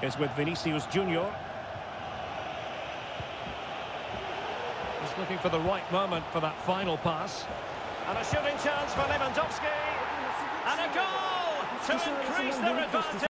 is with Vinicius Junior. He's looking for the right moment for that final pass. And a shooting chance for Lewandowski. And a goal to increase their advantage.